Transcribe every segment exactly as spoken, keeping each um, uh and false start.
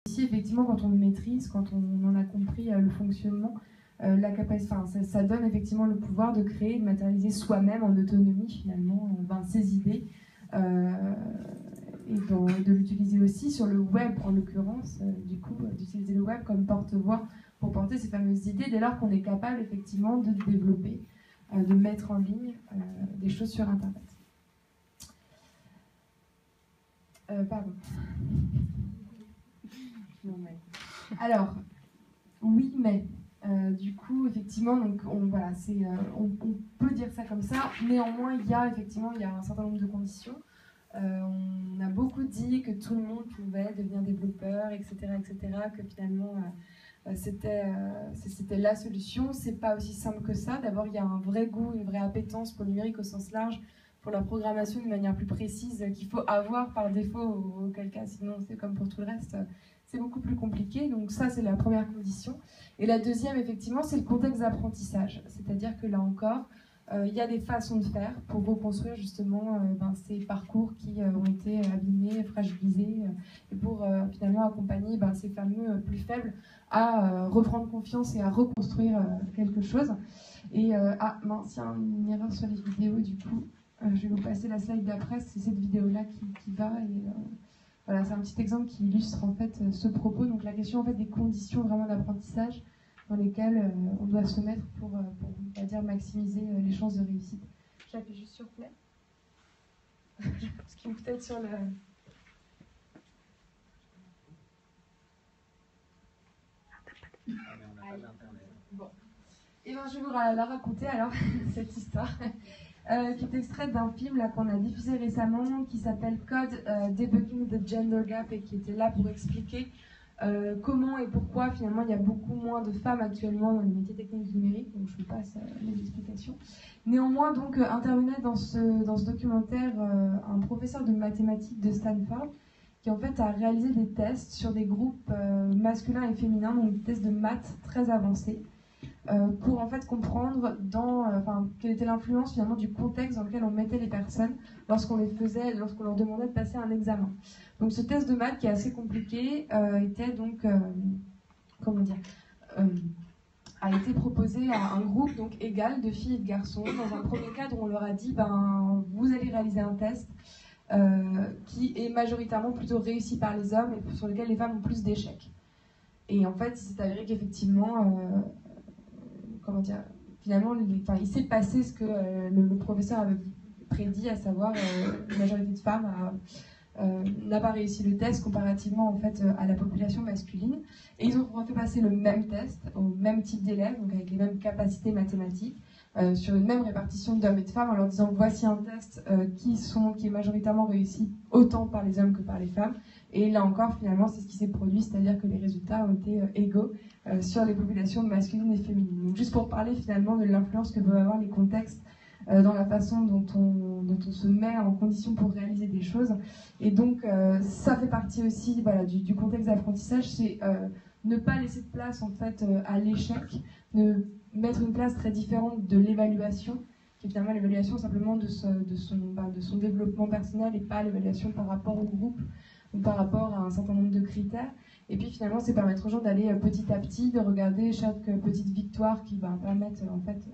aussi effectivement quand on le maîtrise, quand on en a compris euh, le fonctionnement, euh, la capacité, enfin, ça, ça donne effectivement le pouvoir de créer, de matérialiser soi-même en autonomie finalement euh, ben, ses idées euh, et dans, de l'utiliser aussi sur le web en l'occurrence, euh, du coup euh, d'utiliser le web comme porte-voix pour porter ces fameuses idées dès lors qu'on est capable effectivement de développer, euh, de mettre en ligne euh, des choses sur Internet. Euh, pardon. Non, mais... Alors, oui, mais euh, du coup, effectivement, donc on, voilà, c'est, euh, on, on peut dire ça comme ça. Néanmoins, il y a effectivement, il y a un certain nombre de conditions. Euh, on a beaucoup dit que tout le monde pouvait devenir développeur, et cetera, et cetera, que finalement euh, c'était, euh, c'était la solution. C'est pas aussi simple que ça. D'abord, il y a un vrai goût, une vraie appétence pour le numérique au sens large, pour la programmation de manière plus précise qu'il faut avoir par défaut, auquel cas, sinon c'est comme pour tout le reste, c'est beaucoup plus compliqué. Donc ça, c'est la première condition. Et la deuxième, effectivement, c'est le contexte d'apprentissage. C'est-à-dire que là encore, euh, il y a des façons de faire pour reconstruire justement euh, ben, ces parcours qui euh, ont été abîmés, fragilisés, euh, et pour euh, finalement accompagner ben, ces fameux euh, plus faibles à euh, reprendre confiance et à reconstruire euh, quelque chose. Et euh, ah mince, il y a une erreur sur les vidéos, du coup, euh, je vais vous passer la slide d'après, c'est cette vidéo-là qui, qui va. Et, euh, voilà, c'est un petit exemple qui illustre en fait ce propos. Donc la question en fait des conditions vraiment d'apprentissage dans lesquelles euh, on doit se mettre pour, euh, pour on va dire, maximiser euh, les chances de réussite. J'appuie juste sur play. Ce qui me peut-être sur le. Bon. Et ben je vais vous la raconter alors cette histoire. Euh, qui est extraite d'un film là, qu'on a diffusé récemment qui s'appelle Code euh, Debugging the Gender Gap et qui était là pour expliquer euh, comment et pourquoi finalement il y a beaucoup moins de femmes actuellement dans les métiers techniques numériques. Donc je vous passe euh, les explications. Néanmoins, donc euh, intervenait dans ce, dans ce documentaire euh, un professeur de mathématiques de Stanford qui en fait a réalisé des tests sur des groupes euh, masculins et féminins, donc des tests de maths très avancés. Euh, pour en fait comprendre dans, euh, enfin, quelle était l'influence finalement du contexte dans lequel on mettait les personnes lorsqu'on les faisait, lorsqu'on leur demandait de passer un examen. Donc ce test de maths qui est assez compliqué euh, était donc, euh, comment dire, euh, a été proposé à un groupe donc égal de filles et de garçons. Dans un premier cadre, on leur a dit, ben, vous allez réaliser un test euh, qui est majoritairement plutôt réussi par les hommes et sur lequel les femmes ont plus d'échecs. Et en fait, il s'est avéré qu'effectivement, euh, comment dire, finalement, les, enfin, il s'est passé ce que euh, le, le professeur avait prédit, à savoir euh, une majorité de femmes a, euh, n'a pas réussi le test comparativement en fait à la population masculine. Et ils ont refait passer le même test au même type d'élèves, donc avec les mêmes capacités mathématiques, euh, sur une même répartition d'hommes et de femmes, en leur disant voici un test euh, qui, sont, qui est majoritairement réussi autant par les hommes que par les femmes. Et là encore, finalement, c'est ce qui s'est produit, c'est-à-dire que les résultats ont été euh, égaux euh, sur les populations masculines et féminines. Donc, juste pour parler finalement de l'influence que peuvent avoir les contextes euh, dans la façon dont on, dont on se met en condition pour réaliser des choses. Et donc, euh, ça fait partie aussi voilà, du, du contexte d'apprentissage, c'est euh, ne pas laisser de place en fait euh, à l'échec, ne mettre une place très différente de l'évaluation, qui est finalement l'évaluation simplement de, ce, de, son, bah, de son développement personnel et pas l'évaluation par rapport au groupe ou par rapport à un certain nombre de critères. Et puis finalement, c'est permettre aux gens d'aller petit à petit, de regarder chaque petite victoire qui va permettre en fait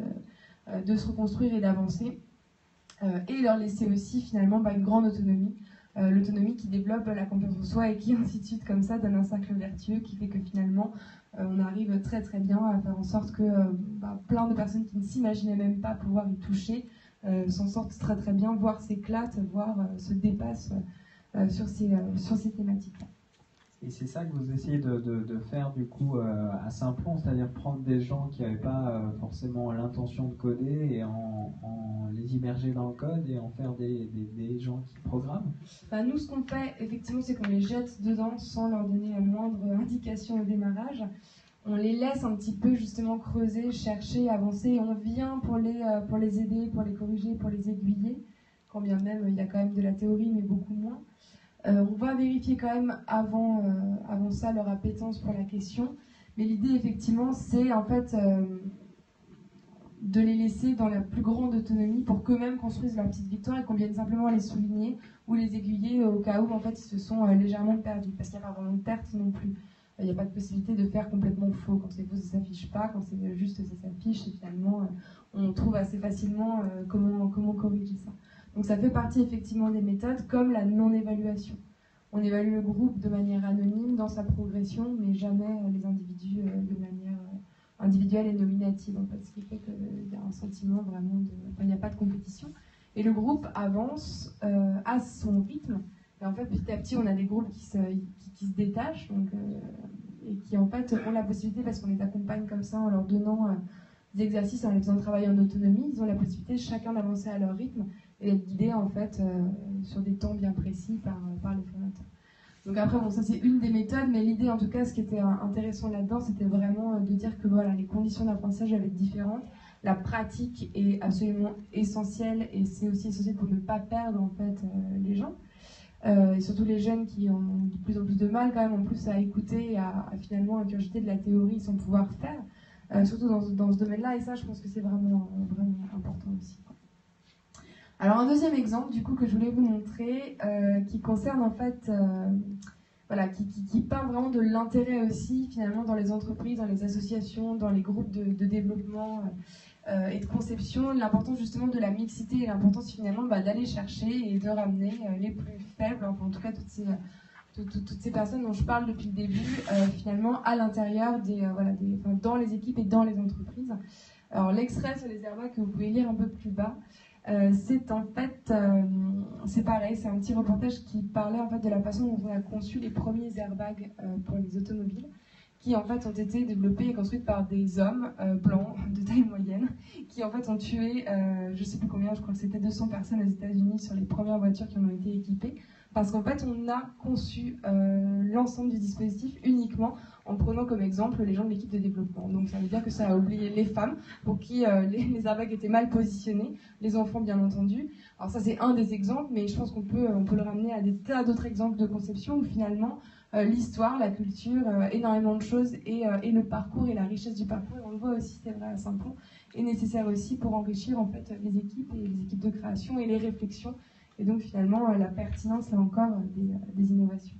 de, de se reconstruire et d'avancer, euh, et leur laisser aussi finalement bah, une grande autonomie, euh, l'autonomie qui développe la confiance en soi et qui ainsi de suite comme ça donne un cercle vertueux qui fait que finalement euh, on arrive très très bien à faire en sorte que euh, bah, plein de personnes qui ne s'imaginaient même pas pouvoir y toucher euh, s'en sortent très très bien, voire s'éclatent, voire euh, se dépassent euh, sur ces, euh, sur ces thématiques-là. Et c'est ça que vous essayez de, de, de faire du coup euh, à Simplon, c'est-à-dire prendre des gens qui n'avaient pas euh, forcément l'intention de coder et en, en les immerger dans le code et en faire des, des, des gens qui programment. Bah, nous, ce qu'on fait, effectivement, c'est qu'on les jette dedans sans leur donner la moindre indication au démarrage. On les laisse un petit peu justement creuser, chercher, avancer. On vient pour les, euh, pour les aider, pour les corriger, pour les aiguiller, quand bien même il y a quand même de la théorie, mais beaucoup moins. Euh, on va vérifier quand même avant, euh, avant ça leur appétence pour la question. Mais l'idée, effectivement, c'est en fait, euh, de les laisser dans la plus grande autonomie pour qu'eux-mêmes construisent leur petite victoire et qu'on vienne simplement les souligner ou les aiguiller au cas où en fait, ils se sont euh, légèrement perdus. Parce qu'il n'y a pas vraiment de perte non plus. Il n'y a pas de possibilité de faire complètement faux. Quand c'est faux, ça ne s'affiche pas. Quand c'est juste, ça s'affiche. Et finalement, euh, on trouve assez facilement euh, comment, comment corriger ça. Donc ça fait partie effectivement des méthodes, comme la non-évaluation. On évalue le groupe de manière anonyme dans sa progression, mais jamais euh, les individus euh, de manière euh, individuelle et nominative. En fait, ce qui fait qu'il y a un sentiment vraiment de... Enfin, il n'y a pas de compétition. Et le groupe avance euh, à son rythme. Et en fait, petit à petit, on a des groupes qui se, qui, qui se détachent donc, euh, et qui, en fait, ont la possibilité, parce qu'on les accompagne comme ça en leur donnant euh, des exercices, en les faisant travailler en autonomie, ils ont la possibilité, chacun, d'avancer à leur rythme et d'être guidés, en fait, euh, sur des temps bien précis par, par les formateurs. Donc après, bon, ça, c'est une des méthodes, mais l'idée, en tout cas, ce qui était intéressant là-dedans, c'était vraiment de dire que voilà, les conditions d'apprentissage avaient être différentes. La pratique est absolument essentielle, et c'est aussi essentiel pour ne pas perdre, en fait, euh, les gens. Euh, et surtout les jeunes qui ont de plus en plus de mal quand même en plus à écouter et à, à finalement ingurgiter de la théorie sans pouvoir faire, euh, surtout dans, dans ce domaine-là, et ça je pense que c'est vraiment, vraiment important aussi. Alors un deuxième exemple du coup que je voulais vous montrer, euh, qui concerne en fait, euh, voilà, qui, qui, qui parle vraiment de l'intérêt aussi finalement dans les entreprises, dans les associations, dans les groupes de, de développement euh, et de conception, l'importance justement de la mixité et l'importance finalement bah, d'aller chercher et de ramener euh, les plus faibles, enfin en tout cas toutes ces, toutes, toutes ces personnes dont je parle depuis le début, euh, finalement à l'intérieur des, euh, voilà, des, enfin, dans les équipes et dans les entreprises. Alors l'extrait sur les airbags que vous pouvez lire un peu plus bas, euh, c'est en fait, euh, c'est pareil, c'est un petit reportage qui parlait en fait de la façon dont on a conçu les premiers airbags euh, pour les automobiles, qui en fait ont été développés et construits par des hommes euh, blancs de taille moyenne, qui en fait ont tué, euh, je sais plus combien, je crois que c'était deux cents personnes aux États-Unis sur les premières voitures qui en ont été équipées, parce qu'en fait on a conçu euh, l'ensemble du dispositif uniquement en prenant comme exemple les gens de l'équipe de développement. Donc ça veut dire que ça a oublié les femmes, pour qui euh, les, les airbags étaient mal positionnés, les enfants bien entendu. Alors ça c'est un des exemples, mais je pense qu'on peut, on peut le ramener à des tas d'autres exemples de conception où finalement euh, l'histoire, la culture, euh, énormément de choses, et, euh, et le parcours et la richesse du parcours, et on le voit aussi, c'est vrai à Saint-Pons, est nécessaire aussi pour enrichir en fait les équipes et les équipes de création et les réflexions, et donc finalement euh, la pertinence là encore euh, des, euh, des innovations.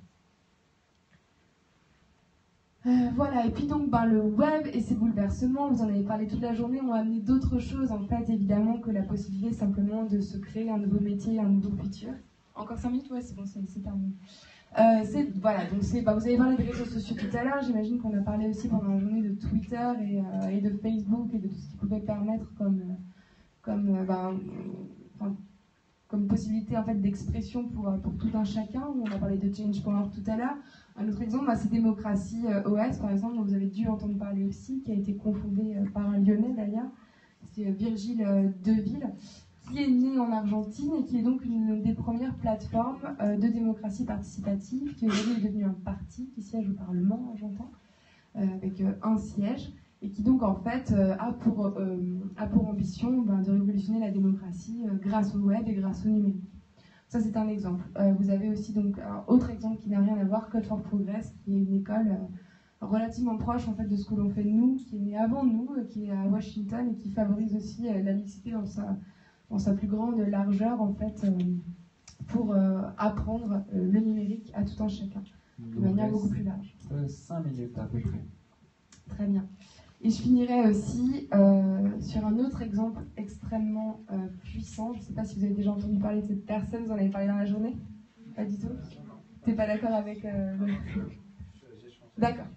Euh, voilà, et puis donc ben, le web et ses bouleversements, vous en avez parlé toute la journée, ont amené d'autres choses en fait évidemment que la possibilité simplement de se créer un nouveau métier, un nouveau futur. Encore cinq minutes, ouais c'est bon, c'est terminé. Euh, c'est, voilà, donc c'est, bah, vous avez parlé des réseaux sociaux tout à l'heure, j'imagine qu'on a parlé aussi pendant la journée de Twitter et, euh, et de Facebook et de tout ce qui pouvait permettre comme, euh, comme, euh, bah, enfin, comme possibilité en fait, d'expression pour, pour tout un chacun. On a parlé de Change point org tout à l'heure. Un autre exemple, bah, c'est Démocratie euh, O S, par exemple, dont vous avez dû entendre parler aussi, qui a été confondé euh, par un Lyonnais d'ailleurs, c'est euh, Virgile euh, Deville, qui est né en Argentine et qui est donc une des premières plateformes euh, de démocratie participative, qui aujourd'hui est devenu un parti qui siège au Parlement argentin, euh, avec euh, un siège, et qui donc en fait euh, a, pour, euh, a pour ambition ben, de révolutionner la démocratie euh, grâce au web et grâce au numérique. Ça c'est un exemple. Euh, vous avez aussi donc un autre exemple qui n'a rien à voir, Code for Progress, qui est une école euh, relativement proche en fait de ce que l'on fait nous, qui est née avant nous, euh, qui est à Washington et qui favorise aussi euh, la mixité dans sa dans sa plus grande largeur, en fait, euh, pour euh, apprendre euh, le numérique à tout un chacun, de manière beaucoup plus large. cinq minutes à peu près. Très bien. Et je finirai aussi euh, sur un autre exemple extrêmement euh, puissant. Je ne sais pas si vous avez déjà entendu parler de cette personne, vous en avez parlé dans la journée? Pas du tout? Tu n'es pas d'accord avec... Euh, le... D'accord.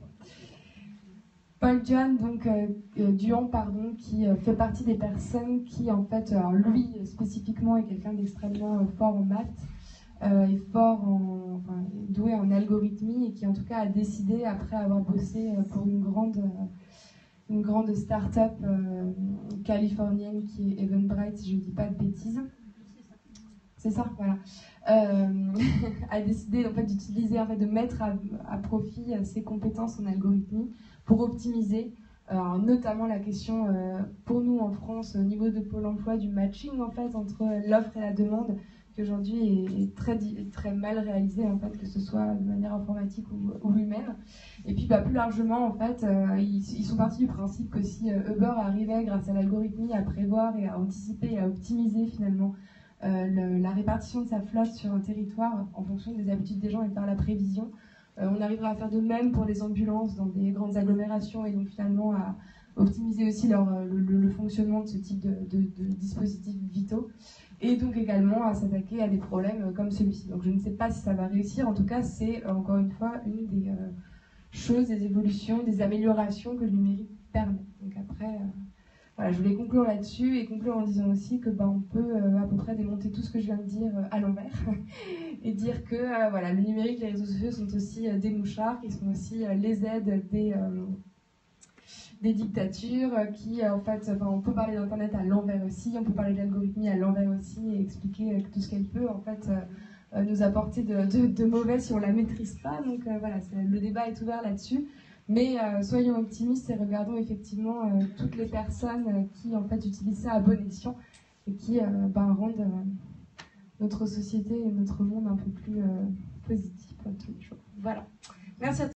Paul Juan, donc euh, euh, Duhan, pardon, qui euh, fait partie des personnes qui, en fait, alors lui spécifiquement est quelqu'un d'extrêmement euh, fort en maths, euh, et fort en, enfin, doué en algorithmie, et qui en tout cas a décidé, après avoir bossé euh, pour une grande, euh, une grande start-up euh, californienne qui est Eventbrite, si je ne dis pas de bêtises. C'est ça, voilà. Euh, a décidé en fait d'utiliser, en fait, de mettre à, à profit euh, ses compétences en algorithmie pour optimiser, euh, notamment la question euh, pour nous en France au niveau de Pôle emploi du matching en fait entre l'offre et la demande, qui aujourd'hui est, est très, très mal réalisé, en fait, que ce soit de manière informatique ou, ou humaine. Et puis bah, plus largement, en fait, euh, ils, ils sont partis du principe que si euh, Uber arrivait, grâce à l'algorithmie, à prévoir et à anticiper et à optimiser finalement euh, le, la répartition de sa flotte sur un territoire en fonction des habitudes des gens et par la prévision, euh, on arrivera à faire de même pour les ambulances dans des grandes agglomérations et donc finalement à optimiser aussi leur, le, le, le fonctionnement de ce type de, de, de dispositifs vitaux. Et donc également à s'attaquer à des problèmes comme celui-ci. Donc je ne sais pas si ça va réussir, en tout cas c'est encore une fois une des euh, choses, des évolutions, des améliorations que le numérique permet. Donc après, euh, voilà, je voulais conclure là-dessus et conclure en disant aussi que bah, on peut euh, à peu près démonter tout ce que je viens de dire euh, à l'envers et dire que euh, voilà, le numérique, les réseaux sociaux sont aussi euh, des mouchards, qui sont aussi euh, les aides des... Euh, des dictatures qui, en fait, enfin, on peut parler d'Internet à l'envers aussi, on peut parler de l'algorithmie à l'envers aussi et expliquer tout ce qu'elle peut, en fait, euh, nous apporter de, de, de mauvais si on la maîtrise pas. Donc euh, voilà, le débat est ouvert là-dessus. Mais euh, soyons optimistes et regardons effectivement euh, toutes les personnes euh, qui, en fait, utilisent ça à bon escient et qui euh, ben, rendent euh, notre société et notre monde un peu plus euh, positif tous les jours. Voilà. Merci à tous.